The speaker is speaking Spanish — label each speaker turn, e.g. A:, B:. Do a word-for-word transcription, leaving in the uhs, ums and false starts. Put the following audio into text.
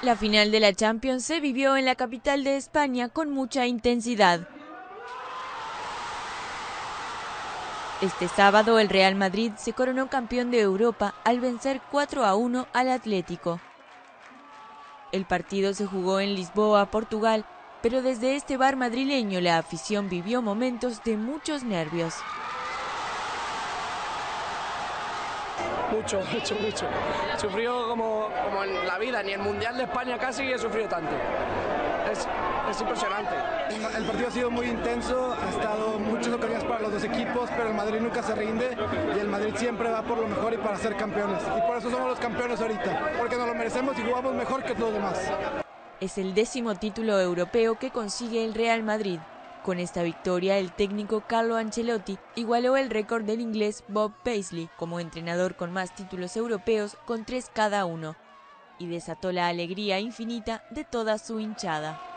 A: La final de la Champions se vivió en la capital de España con mucha intensidad. Este sábado el Real Madrid se coronó campeón de Europa al vencer cuatro a uno al Atlético. El partido se jugó en Lisboa, Portugal, pero desde este bar madrileño la afición vivió momentos de muchos nervios.
B: Mucho, mucho, mucho. Sufrió como, como en la vida, ni en el Mundial de España casi he sufrido tanto. Es, es impresionante.
C: El partido ha sido muy intenso, ha estado muchas ocasiones para los dos equipos, pero el Madrid nunca se rinde y el Madrid siempre va por lo mejor y para ser campeones. Y por eso somos los campeones ahorita, porque nos lo merecemos y jugamos mejor que todos los demás.
A: Es el décimo título europeo que consigue el Real Madrid. Con esta victoria, el técnico Carlo Ancelotti igualó el récord del inglés Bob Paisley como entrenador con más títulos europeos, con tres cada uno, y desató la alegría infinita de toda su hinchada.